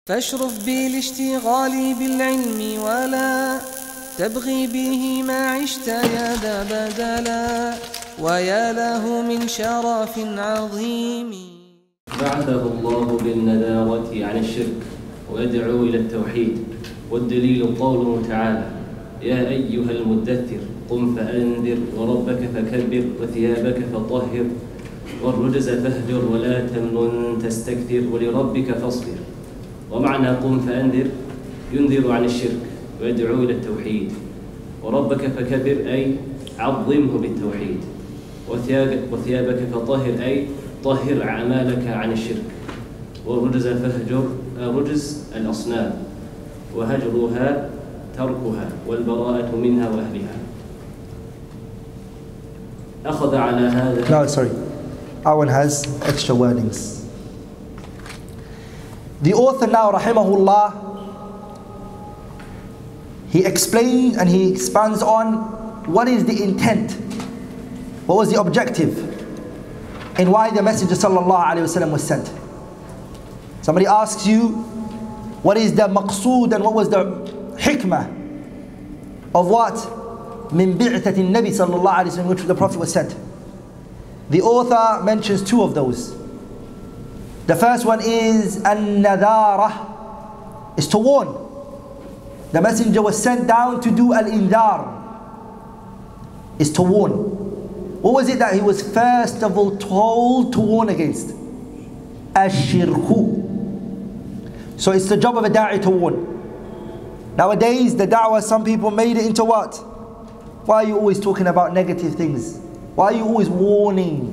فاشرف بالاشتغال بالعلم ولا تبغي به ما عشت يا ذا بدلا ويا له من شرف عظيم. بعثه الله بالنذارة عن الشرك ويدعو إلى التوحيد، والدليل قوله تعالى: يا أيها المدثر قم فأنذر وربك فكبر وثيابك فطهر والرجز فاهجر ولا تمنن تستكثر ولربك فاصبر. ومعنى قم فأنذر ينذر عن الشرك ويدعو إلى التوحيد، وربك فكبر أي عظمه بالتوحيد، وثيابك فطهر أي طهر أعمالك عن الشرك، والرجز فاهجر رجز الأصنام، وهجرها تركها والبراءة منها وأهلها. أخذ على هذا. No, sorry. Our one has extra wordings. The author now, rahimahullah, he explains and he expands on what is the intent, what was the objective, and why the Messenger sallallahu alaihi wasallam was sent. Somebody asks you, what is the maqsood and what was the hikmah of what? Min bi'thati nabi sallallahu alaihi wasallam, which the Prophet was sent. The author mentions two of those. The first one is an-nadara, is to warn. The Messenger was sent down to do al-indar, is to warn. What was it that he was first of all told to warn against? Ash-shirku. So it's the job of a da'i to warn. Nowadays the da'wah, some people made it into what? Why are you always talking about negative things? Why are you always warning?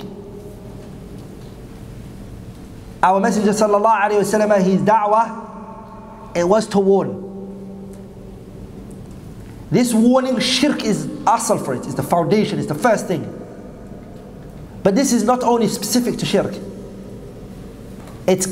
Our Messenger sallallahu alaihi wasallam, his da'wah, it was to warn. This warning, shirk is asal for it, it's the foundation, it's the first thing. But this is not only specific to shirk. It's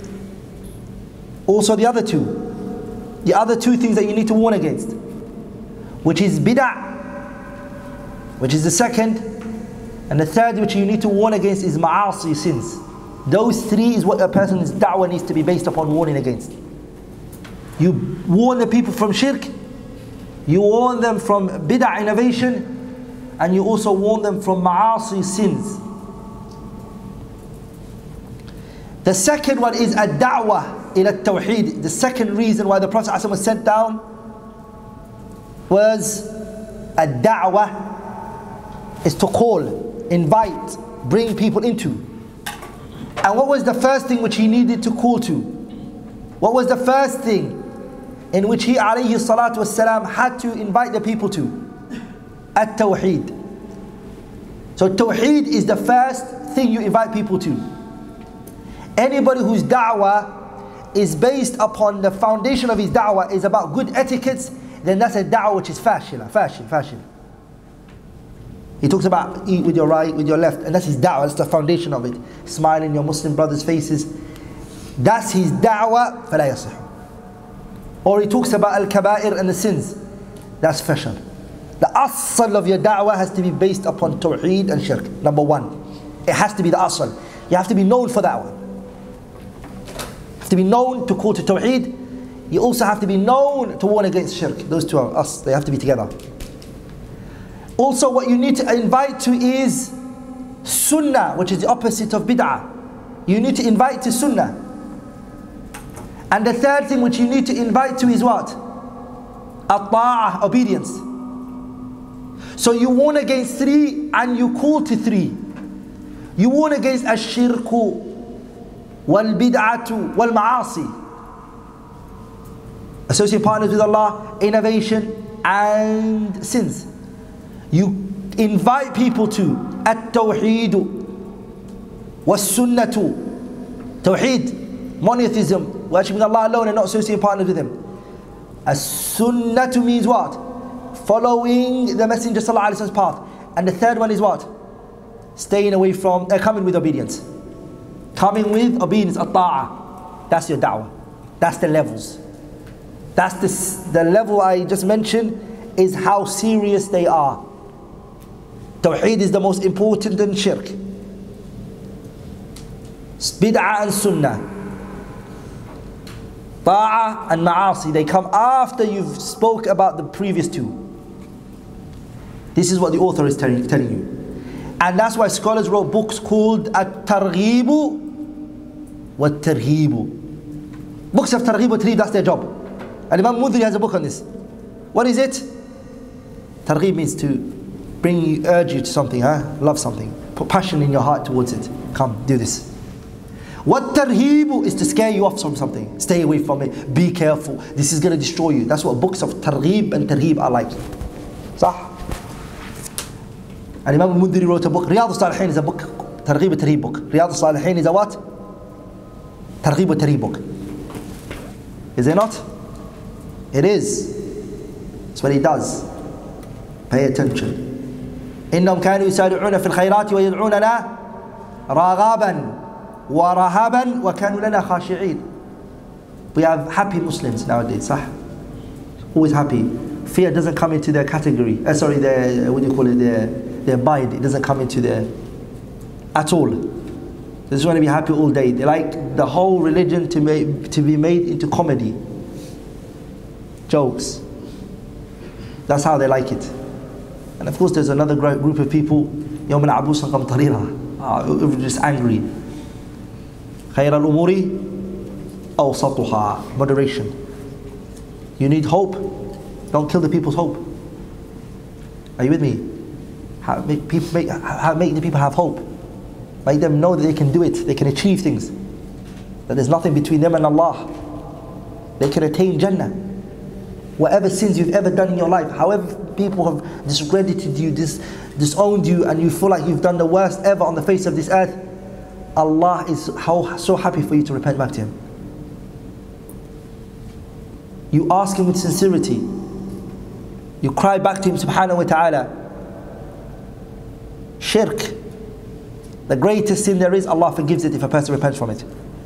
also the other two. The other two things that you need to warn against, which is bid'ah, which is the second, and the third which you need to warn against is ma'asi, sins. Those three is what a person's da'wah needs to be based upon warning against. You warn the people from shirk, you warn them from bid'ah, innovation, and you also warn them from ma'asi, sins. The second one is ad-da'wah ila at-tawheed. The second reason why the Prophet ﷺ was sent down was ad-da'wah, is to call, invite, bring people into. And what was the first thing which he needed to call to? What was the first thing in which he alayhi salatu wasalam had to invite the people to? At-tawheed. So tawheed is the first thing you invite people to. Anybody whose da'wah is based upon the foundation of his da'wah is about good etiquettes, then that's a da'wah which is fashila. He talks about eat with your right, with your left, and that's his da'wah, that's the foundation of it. Smile in your Muslim brothers' faces. That's his da'wah, فَلَا يَصِحُ. Or he talks about al-kaba'ir and the sins. That's fashion. The asl of your da'wah has to be based upon tawheed and shirk. Number one. It has to be the asl. You have to be known for that one. You have to be known to call to tawheed. You also have to be known to warn against shirk. Those two are us. They have to be together. Also, what you need to invite to is sunnah, which is the opposite of bid'ah. You need to invite to sunnah. And the third thing which you need to invite to is what? At-ta'ah, obedience. So you warn against three and you call to three. You warn against ash-shirku, wal-bid'atu, wal-ma'asi. Associate partners with Allah, innovation and sins. You invite people to at-tawheed was-sunnatu, tawheed, monotheism, worshipping Allah alone and not associating partners with Him. As-sunnatu means what? Following the Messenger sallallahu alaihi wasallam's path. And the third one is what? Staying away from, coming with obedience. Coming with obedience, at-ta'ah. That's your da'wah. That's the levels. That's the level I just mentioned is how serious they are. Tawheed is the most important than shirk. Bid'ah and sunnah. Ta'ah and ma'asi, they come after you've spoke about the previous two. This is what the author is telling you. And that's why scholars wrote books called At-Targhibu Wat-Targhibu. Books of Targhib wa Tarhib, that's their job. And Imam Mundhiri has a book on this. What is it? Targhib means to bring you, urge you to something, love something. Put passion in your heart towards it. Come, do this. What tarheebu is to scare you off from something. Stay away from it. Be careful. This is going to destroy you. That's what books of targhib and tarheeb are like. Sah? And Imam al-Mundhiri wrote a book. Riyadh al-Salihin is a book. Targhib al-Tarheeb book. Riyadh al-Salihin is a what? Targhib al-Tarheeb book. Is it not? It is. That's what he does. Pay attention. إنهم كانوا يسارعون في الخيرات ويدعوننا رغبا ورهبا وكانوا لنا خاشعين. We have happy Muslims nowadays, صح? Always happy. Fear doesn't come into their category. Their, what do you call it? Their mind. It doesn't come into their at all. They just want to be happy all day. They like the whole religion to be made into comedy, jokes. That's how they like it. And of course, there's another group of people. يوم عبوسا قمطريرا. Just angry. خير الأمور أوسطها. Moderation. You need hope. Don't kill the people's hope. Are you with me? Make the people have hope. Make them know that they can do it. They can achieve things. That there's nothing between them and Allah. They can attain Jannah. Whatever sins you've ever done in your life, however people have discredited you, disowned you, and you feel like you've done the worst ever on the face of this earth, Allah is so happy for you to repent back to Him. You ask Him with sincerity. You cry back to Him subhanahu wa ta'ala. Shirk, the greatest sin there is, Allah forgives it if a person repents from it.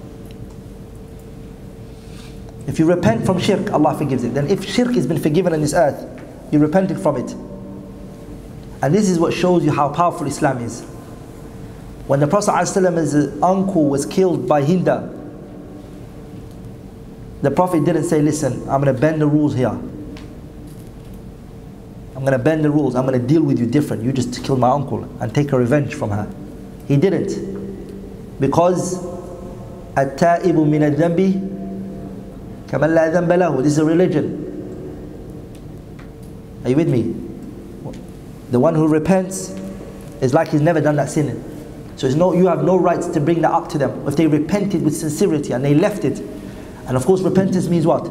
If you repent from shirk, Allah forgives it. Then if shirk has been forgiven on this earth, you repented from it. And this is what shows you how powerful Islam is. When the Prophet ﷺ's uncle was killed by Hinda, the Prophet didn't say, listen, I'm going to bend the rules here. I'm going to bend the rules. I'm going to deal with you different. You just killed my uncle and take a revenge from her. He didn't. Because التائب من الذنب كمن لا ذنب له. This is a religion. Are you with me? The one who repents is like he's never done that sin. So you have no rights to bring that up to them. If they repented with sincerity and they left it. And of course repentance means what?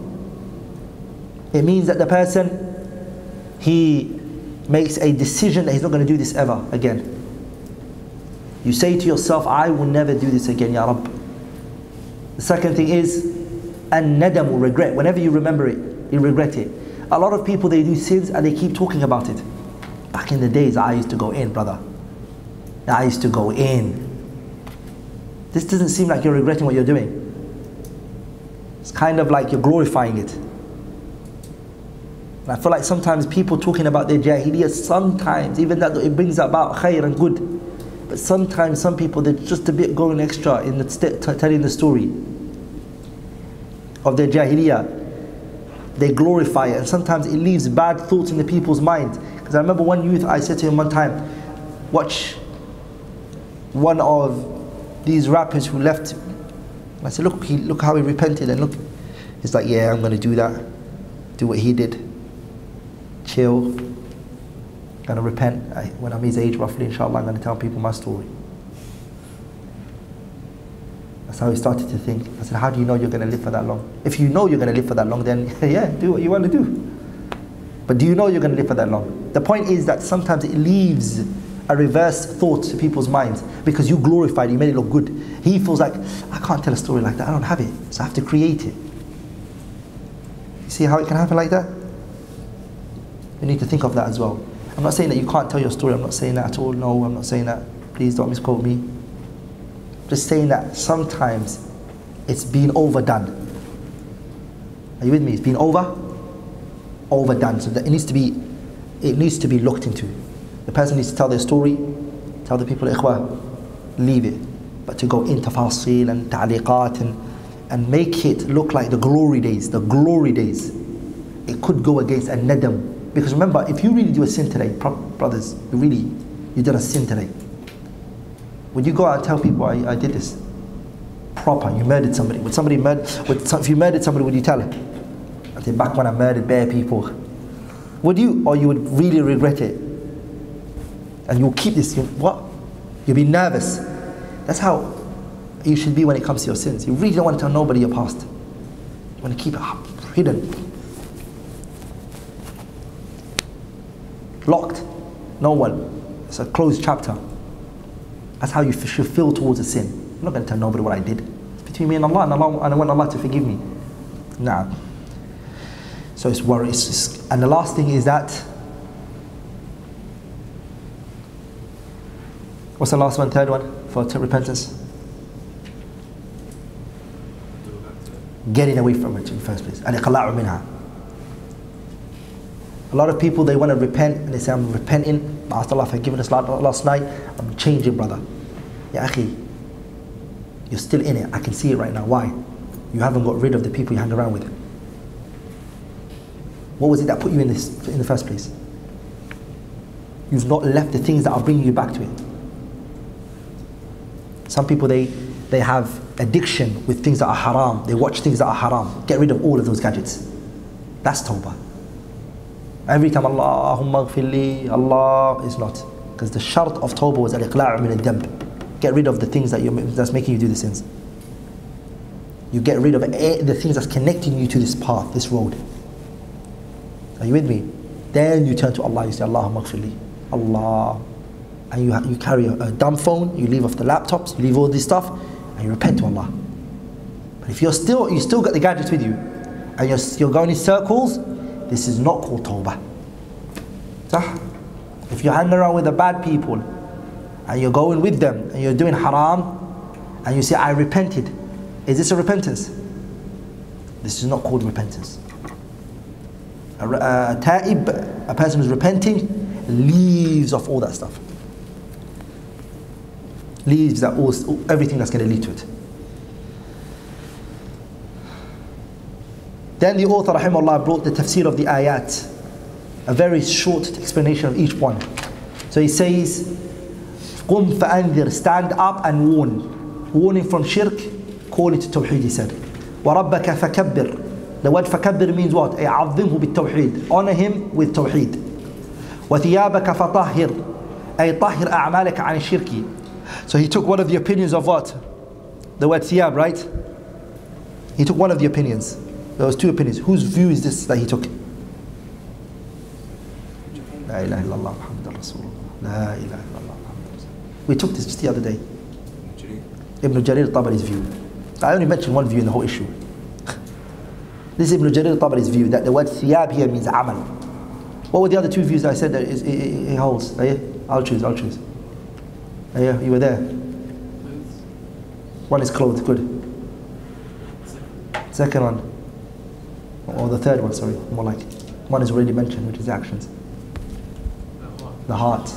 It means that the person, he makes a decision that he's not going to do this ever again. You say to yourself, I will never do this again, Ya Rabb. The second thing is an-nadamu, regret. Whenever you remember it, you regret it. A lot of people, they do sins and they keep talking about it. Back in the days, I used to go in, brother. I used to go in. This doesn't seem like you're regretting what you're doing. It's kind of like you're glorifying it. And I feel like sometimes people talking about their jahiliyyah, sometimes, even that it brings about khair and good, but sometimes some people, they're just a bit going extra in telling the story of their jahiliyyah. They glorify it, and sometimes it leaves bad thoughts in the people's minds. Because I remember one youth, I said to him one time, watch one of these rappers who left. I said, look how he repented, and look, he's like, yeah, I'm going to do that, do what he did, chill, going to repent. When I'm his age roughly, inshallah, I'm going to tell people my story. That's how he started to think. I said, how do you know you're going to live for that long? If you know you're going to live for that long, then yeah, do what you want to do. But do you know you're going to live for that long? The point is that sometimes it leaves a reverse thought to people's minds because you glorified it, you made it look good. He feels like, I can't tell a story like that, I don't have it, so I have to create it. You see how it can happen like that? You need to think of that as well. I'm not saying that you can't tell your story, I'm not saying that at all, no, I'm not saying that. Please don't misquote me. Just saying that sometimes it's been overdone. Are you with me? It's been overdone. So that it needs to be looked into. The person needs to tell their story, tell the people, ikhwah, leave it. But to go into tafasil and ta'liqat and make it look like the glory days, it could go against a nadam. Because remember, if you really do a sin today, brothers, you did a sin today. Would you go out and tell people, I did this? Proper, you murdered somebody. If you murdered somebody, would you tell it? I think back when I murdered bare people. Would you? Or you would really regret it? And you'll keep this, what? You'll be nervous. That's how you should be when it comes to your sins. You really don't want to tell nobody your past. You want to keep it hidden. Locked. No one. It's a closed chapter. That's how you should feel towards a sin. I'm not going to tell nobody what I did. It's between me and Allah, and I want Allah to forgive me. Nah. So it's worry. And the last thing is that, what's the last one, third one for repentance? Getting away from it in the first place. Al-iqla'u minha. A lot of people, they want to repent and they say, I'm repenting. I asked Allah forgiveness last night. I'm changing, brother. Ya akhi, you're still in it. I can see it right now. Why? You haven't got rid of the people you hang around with. What was it that put you in the first place? You've not left the things that are bringing you back to it. Some people, they have addiction with things that are haram. They watch things that are haram. Get rid of all of those gadgets. That's tawbah. Every time Allahumma ghfirli, Allah is not. Because the shart of tawbah was al-iqla'u min al-dhanb. Get rid of the things that's making you do the sins. You get rid of the things that's connecting you to this path, this road. Are you with me? Then you turn to Allah, you say, Allahumma ghfirli, Allah. And you carry a dumb phone, you leave off the laptops, you leave all this stuff, and you repent to Allah. But if you still got the gadgets with you, and you're going in circles, this is not called tawbah. If you hang around with the bad people, and you're going with them, and you're doing haram, and you say, I repented, is this a repentance? This is not called repentance. A ta'ib, a person who's repenting, leaves off all that stuff. Leaves everything that's going to lead to it. Then the author, rahimahullah, brought the tafsir of the ayat, a very short explanation of each one. So he says, قُمْ فَأَنذِرْ, stand up and warn. Warning from shirk, call it to tawheed, he said. وَرَبَّكَ فَكَبِّرْ. The word فَكَبِّرْ means what? عَظِّمْهُ بِالتَّوْحِيد. Honor him with tawheed. وَثِيَابَكَ فَطَهِّرْ. أي طَهِّرْ أَعْمَالَكَ عَنِ الشِّرْكِ. So he took one of the opinions of what? The word thiyab, right? He took one of the opinions. There was two opinions. Whose view is this that he took? La ilaha illallah Muhammadur Rasulullah. La ilaha illallah Muhammadur Rasulullah. We took this just the other day. Ibn Jarir al-Tabari's view. I only mentioned one view in the whole issue. This is Ibn Jarir al-Tabari's view, that the word thiyab here means amal. What were the other two views that I said that he holds? I'll choose. Yeah, you were there. One is clothes, good. Second one, or the third one, sorry, more like. One is already mentioned, which is the actions. The heart.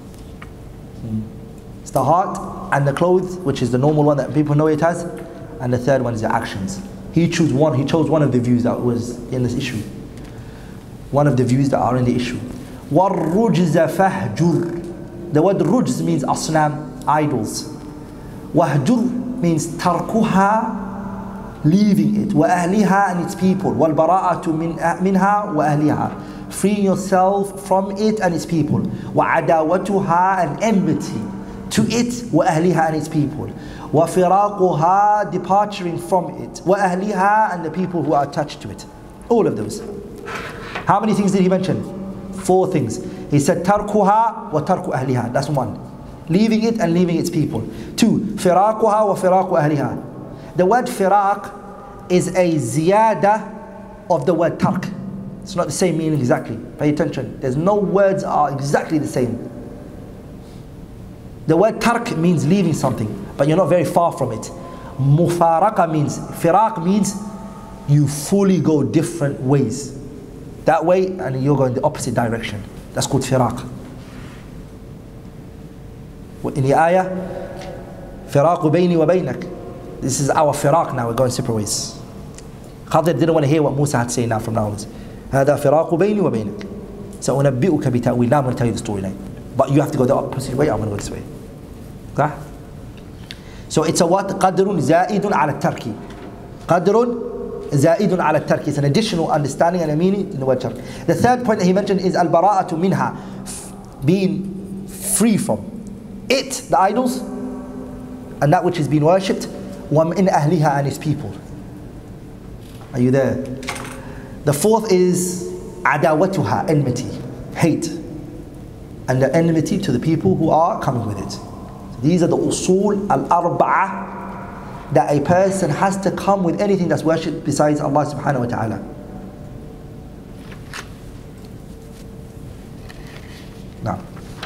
It's the heart and the clothes, which is the normal one that people know it as, and the third one is the actions. He chose one of the views that was in this issue. One of the views that are in the issue. وَالرُّجْزَ فَهْجُرْ. The word rujz means asnam, idols. Wahjur means tarkuha, leaving it. Wa ahliha, and its people. Wal bara'atu minha wa ahliha. Freeing yourself from it and its people. Wa adawatuha, and enmity to it, wa ahliha, and its people. Wa firaquha, departing from it. Wa ahliha, and the people who are attached to it. All of those. How many things did he mention? 4 things. He said tarkuha wa tarku ahliha. That's 1. Leaving it and leaving its people. 2. Firaquha wa firaqu ahliha. The word firaq is a ziyada of the word tark. It's not the same meaning exactly. Pay attention. There's no words are exactly the same. The word tark means leaving something, but you're not very far from it. Mufaraqa means, firaq means you fully go different ways. That way, and you're going the opposite direction. That's called firaq. In the ayah, firaqu bayni wa baynak. This is our firaq now, we're going separate ways. Khadir didn't want to hear what Musa had to say now from now on. هذا فراق بيني وبينك. سأنبئك بتأويل. Now I'm going to tell you the storyline. But you have to go the opposite way, I'm going to go this way. Okay? So it's a what? قدر زائد على الترك. قدر زائد على الترك. It's an additional understanding and a meaning in the word tark. The third point that he mentioned is البراءة منها. Being free from it, the idols, and that which is being worshipped. وَمِنْ أَهْلِهَا, and his people. Are you there? The fourth is عداوتها, enmity, hate, and the enmity to the people who are coming with it. So these are the usul al-arba'ah that a person has to come with anything that's worshipped besides Allah subhanahu wa ta'ala. Now.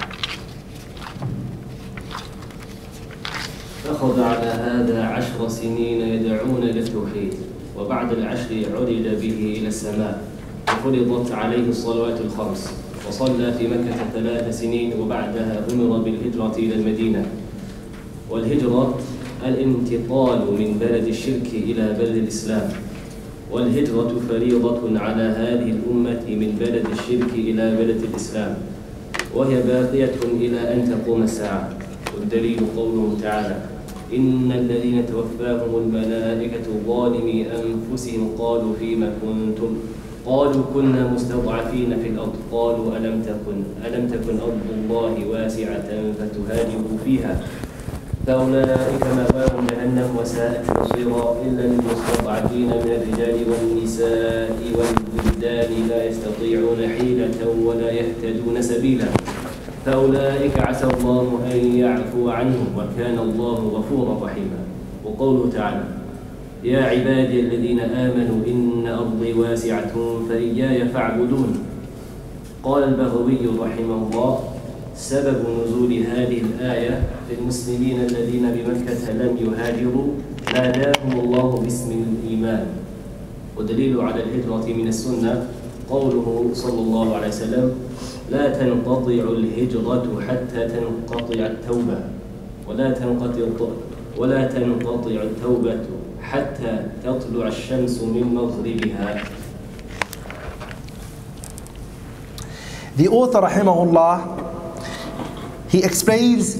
أخذ على هذا 10 سنين يدعون إلى التوحيد، وبعد العشر عرج به إلى السماء، وفرضت عليه الصلوات الخمس، وصلى في مكة 3 سنين، وبعدها أمر بالهجرة إلى المدينة. والهجرة الانتقال من بلد الشرك إلى بلد الإسلام، والهجرة فريضة على هذه الأمة من بلد الشرك إلى بلد الإسلام، وهي باقية إلى أن تقوم الساعة. والدليل قوله تعالى: إن الذين توفاهم الملائكة ظالمي أنفسهم قالوا فيما كنتم، قالوا كنا مستضعفين في الأرض، قالوا ألم تكن أرض الله واسعة فتهاجروا فيها، فأولئك مأواهم جهنم وساءت مصيرا، إلا المستضعفين من الرجال والنساء والولدان لا يستطيعون حيلة ولا يهتدون سبيلا، فأولئك عسى الله أن يعفو عنهم وكان الله غفورا رحيما. وقوله تعالى: يا عبادي الذين آمنوا إن أرضي واسعة فإياي فاعبدون. قال البغوي رحمه الله: سبب نزول هذه الآية للمسلمين الذين بمكة لم يهاجروا ناداهم الله باسم الإيمان. ودليل على الهجرة من السنة قوله صلى الله عليه وسلم: لا تنقطع الهجرة حتى تنقطع التوبة، ولا تنقطع التوبة حتى تطلع الشمس من مغربها. The author rahimahullah, he explains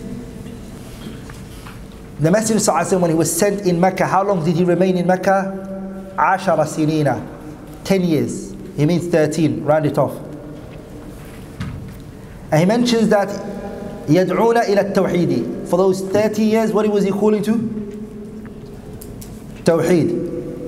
the Messenger sallallahu alaihi wasallam when he was sent in Mecca, how long did he remain in Mecca? 10 sinina, 10 years. He means 13, round it off. And he mentions that يدعون إلى التوحيد. For those 30 years, what was he calling to? Tawheed.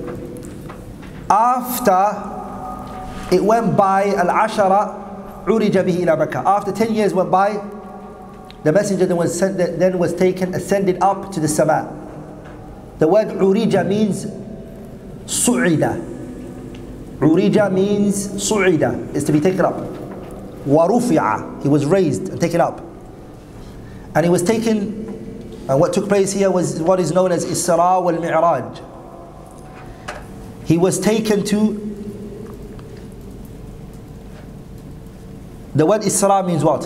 After it went by al-ashara, عُرِجَ بِهِ إِلَى Mecca. After 10 years went by, the messenger then was taken, ascended up to the sama. The word عُرِجَ means su'ida. عُرِجَ means su'ida, is to be taken up. وَرُفِعَ, he was raised and taken up. And he was taken, and what took place here was what is known as Isra wal Mi'raj. He was taken to, the word Isra means what?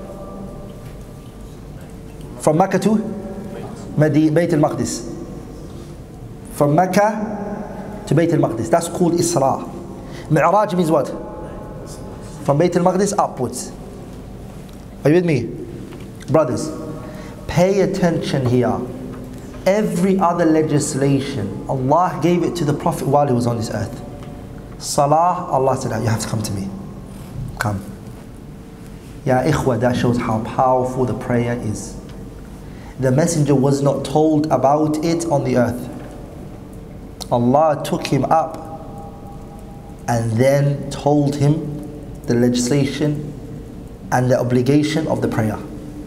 From Mecca to Bayt al-Maqdis. From Mecca to Bayt al-Maqdis. That's called Isra. Mi'raj means what? From Bayt al-Maqdis upwards. Are you with me? Brothers, pay attention here. Every other legislation, Allah gave it to the Prophet while he was on this earth. Salah, Allah said, you have to come to me. Come. Ya ikhwa, that shows how powerful the prayer is. The messenger was not told about it on the earth. Allah took him up and then told him the legislation and the obligation of the prayer.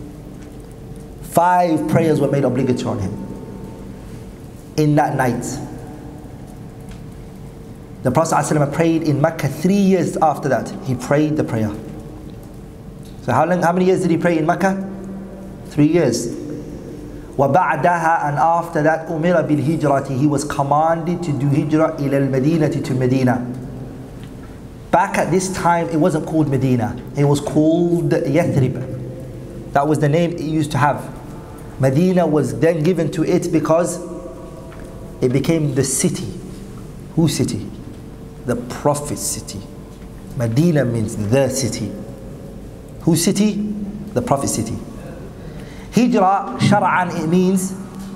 5 prayers were made obligatory on him in that night. The Prophet ﷺ prayed in Mecca 3 years after that. He prayed the prayer. So how many years did he pray in Mecca? 3 years. وَبَعْدَهَا, and after that, أُمِرَ بِالْهِجْرَةِ, he was commanded to do hijrah إِلَى الْمَدِينَةِ, to Medina. Back at this time, it wasn't called Medina. It was called Yathrib. That was the name it used to have. Medina was then given to it because it became the city. Whose city? The Prophet's city. Medina means the city. Whose city? The Prophet's city. Hijrah shar'an, it means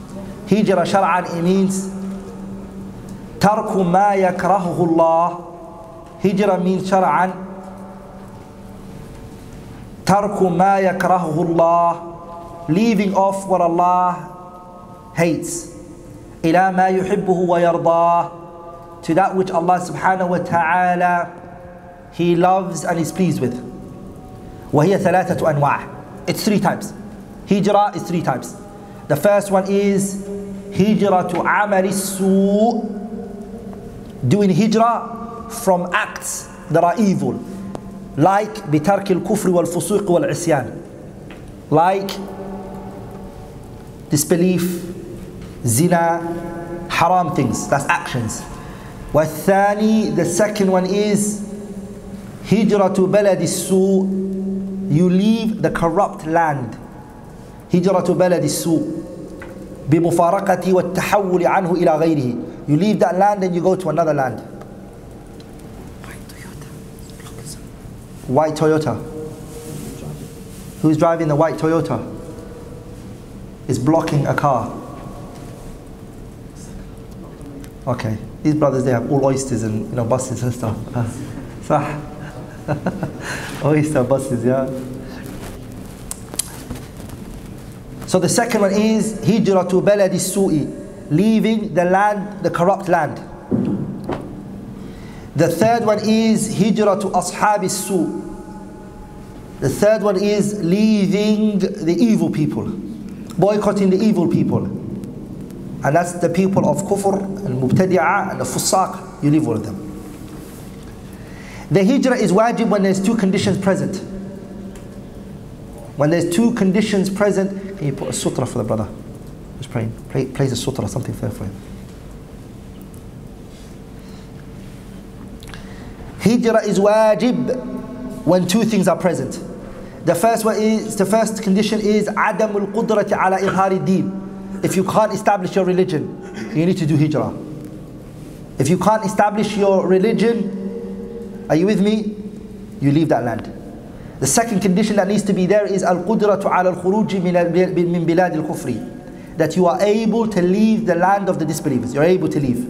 tarku ma yakrahuhu Allah. Hijrah means shar'an tarku ma yakrahuhu Allah, leaving off what Allah hates. Ila ma yuhibbuhu wa yardah, to that which Allah subhanahu wa ta'ala He loves and is pleased with. وهي ثلاثة أنواع. It's 3 types. Hijrah is 3 types. The first one is hijrah to amal as-su', doing hijrah from acts that are evil, like بترك الكفر والفسوق والعصيان, like disbelief, zina, haram things, that's actions. والثاني, the second one is hijrah to balad as-su', you leave the corrupt land. هجرة بلد السوء بمفارقة والتحول عنه إلى غيره. You leave that land and you go to another land. White Toyota. Who's driving the white Toyota? Is blocking a car. Okay, these brothers, they have all oysters and buses and stuff. صح. Oyster buses, yeah. So the second one is hijrah to balad as-su'i, leaving the land, the corrupt land. The third one is hijrah to ashab as-su'. The third one is leaving the evil people, boycotting the evil people. And that's the people of kufr, al-mubtadi'ah, and the fusaq. You leave all of them. The hijrah is wajib when there's 2 conditions present. When there's 2 conditions present. Can you put a sutra for the brother? Just praying. Place a sutra, something fair for him. Hijrah is wajib when 2 things are present. The first condition is عدم القدرة على إظهار الدين. If you can't establish your religion, you need to do hijrah. If you can't establish your religion, are you with me? You leave that land. The second condition that needs to be there is al-qudratu ala al-khuruj min bilad al-kufri, that you are able to leave the land of the disbelievers. You're able to leave.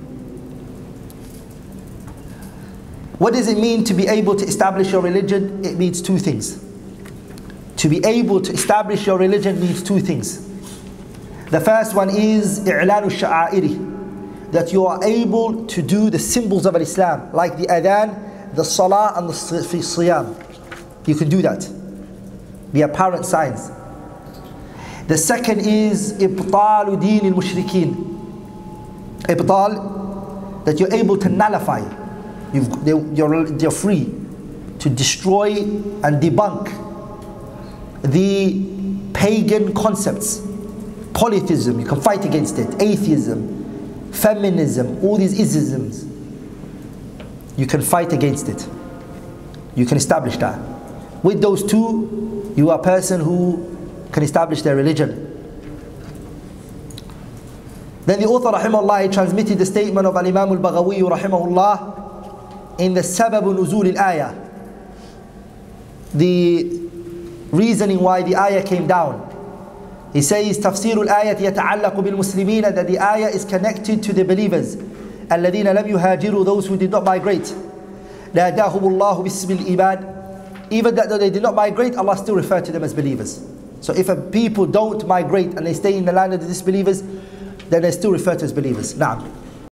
What does it mean to be able to establish your religion? It means 2 things. To be able to establish your religion means 2 things. The first one is i'lan al-sha'airi, that you are able to do the symbols of Islam, like the adhan, the salah, and the siyam. You can do that. The apparent signs. The second is ibtal din al-mushrikeen. Ibtal, that you're able to nullify. You're free to destroy and debunk the pagan concepts. Polytheism, you can fight against it. Atheism, feminism, all these isms, you can fight against it. You can establish that. With those 2, you are a person who can establish their religion. Then the author rahimahullah transmitted the statement of Al-Imam al-Baghawi rahimahullah in the sabab nuzul al-ayah, the reasoning why the ayah came down. He says tafsir al-ayah yata'allaq bil-muslimin, that the ayah is connected to the believers, الذين لم يهاجروا, those who did not migrate. ناداهم الله باسم الإيمان, even that though they did not migrate, Allah still referred to them as believers. So if a people don't migrate and they stay in the land of the disbelievers, then they're still referred to as believers. Na'am.